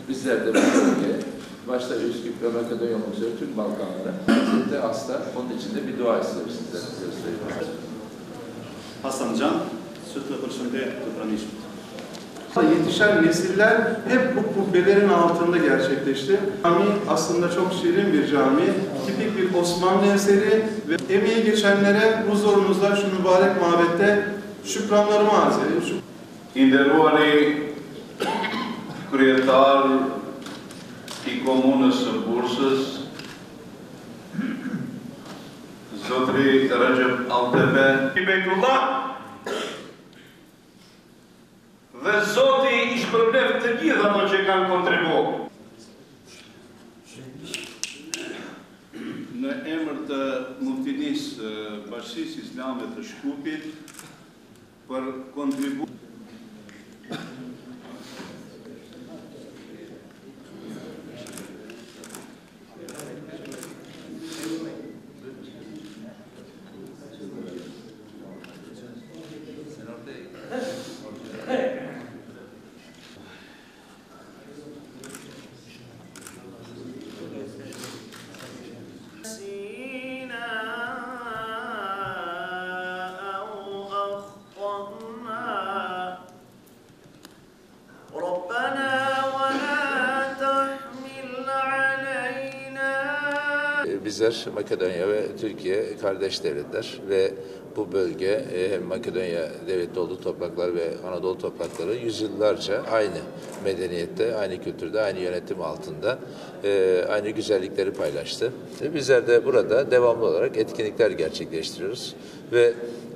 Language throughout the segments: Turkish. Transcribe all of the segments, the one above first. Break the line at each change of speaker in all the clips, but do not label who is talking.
Bizler de bu bölgeye, başta Üsküp ve Makedonya olmak üzere Türk Balkanları, Hazreti Asla, onun için de bir dua istiyoruz sizlere gösteriyoruz.
Hasan Can, Sütlü Hırşın'da Tıpranışım.
Yetişen nesiller hep bu kubbelerin altında gerçekleşti. Cami aslında çok şirin bir cami, tipik bir Osmanlı eseri ve emeği geçenlere huzurunuzda şu mübarek mabette şükranlarımı arz edeyim.
Inderuari kryetar i komunës së Bursës, Zotri Recep Altepe, i Beytullah dhe Zoti i shpërblet të gjithë ato që kanë kontribuar. Në emër të Muftinisë Bashkisë Islame të Shkupit për kontribuar
Bizler Makedonya ve Türkiye kardeş devletler ve bu bölge hem Makedonya devleti olduğu topraklar ve Anadolu toprakları yüzyıllarca aynı medeniyette, aynı kültürde, aynı yönetim altında aynı güzellikleri paylaştı. Bizler de burada devamlı olarak etkinlikler gerçekleştiriyoruz ve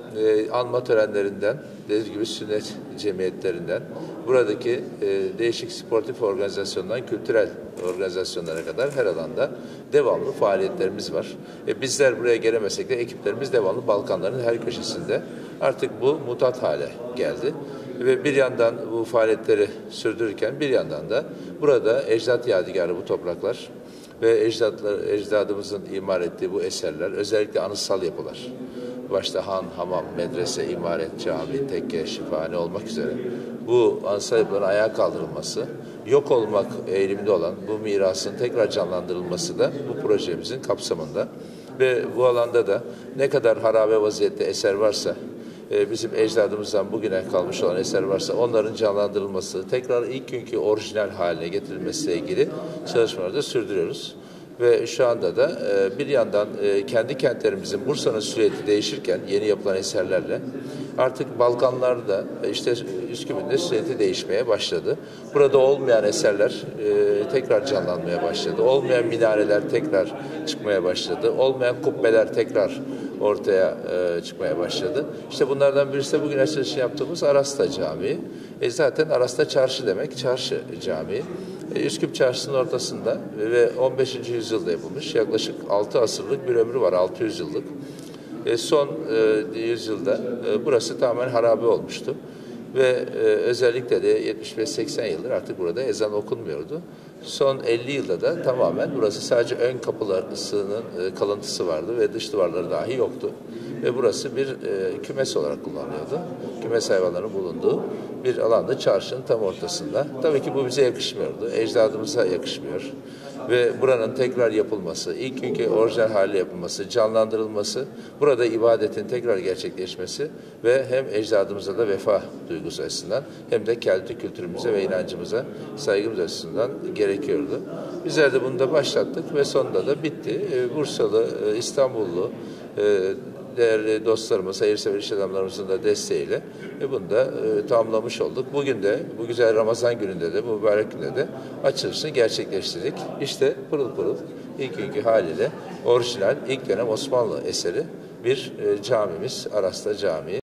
anma törenlerinden, dediğim gibi sünnet cemiyetlerinden, buradaki değişik sportif organizasyondan kültürel organizasyonlara kadar her alanda devamlı faaliyetlerimiz var. Bizler buraya gelemesek de ekiplerimiz devamlı Balkanların her köşesinde. Artık bu mutat hale geldi. Ve bir yandan bu faaliyetleri sürdürürken bir yandan da burada ecdat yadigarı bu topraklar ve ecdadımızın imar ettiği bu eserler, özellikle anıtsal yapılar, başta han, hamam, medrese, imaret, cami, tekke, şifahane olmak üzere bu anıtsal yapıların ayağa kaldırılması, yok olmak eğiliminde olan bu mirasın tekrar canlandırılması da bu projemizin kapsamında. Ve bu alanda da ne kadar harabe vaziyette eser varsa, bizim ecdadımızdan bugüne kalmış olan eser varsa onların canlandırılması, tekrar ilk günkü orijinal haline getirilmesiyle ilgili çalışmaları da sürdürüyoruz. Ve şu anda da bir yandan kendi kentlerimizin, Bursa'nın silüeti değişirken yeni yapılan eserlerle artık Balkanlarda işte Üsküp'ün de silüeti değişmeye başladı. Burada olmayan eserler tekrar canlanmaya başladı. Olmayan minareler tekrar çıkmaya başladı. Olmayan kubbeler tekrar ortaya çıkmaya başladı. İşte bunlardan birisi de bugün açılışı yaptığımız Arasta Camii. Zaten Arasta çarşı demek, çarşı camii. Üsküp Çarşısı'nın ortasında ve 15. yüzyılda yapılmış. Yaklaşık 6 asırlık bir ömrü var, 600 yıllık. Son yüzyılda burası tamamen harabe olmuştu. Ve özellikle de 75-80 yıldır artık burada ezan okunmuyordu. Son 50 yılda da tamamen burası sadece ön kapılarının kalıntısı vardı ve dış duvarları dahi yoktu. Ve burası bir kümes olarak kullanılıyordu. Kümes hayvanların bulunduğu bir alanda çarşının tam ortasında. Tabii ki bu bize yakışmıyordu. Ecdadımıza yakışmıyor. Ve buranın tekrar yapılması, ilk günkü orijinal haliyle yapılması, canlandırılması, burada ibadetin tekrar gerçekleşmesi ve hem ecdadımıza da vefa duygusu açısından hem de kendi kültürümüze ve inancımıza saygımız açısından gerekiyordu. Bizler de bunu da başlattık ve sonunda da bitti. Bursalı, İstanbullu, değerli dostlarımız, hayırsever iş adamlarımızın da desteğiyle bunu da tamamlamış olduk. Bugün de, bu güzel Ramazan gününde de, bu mübarek günde de açılışını gerçekleştirdik. İşte pırıl pırıl ilk günkü haliyle orijinal, ilk dönem Osmanlı eseri bir camimiz, Arasta Camii.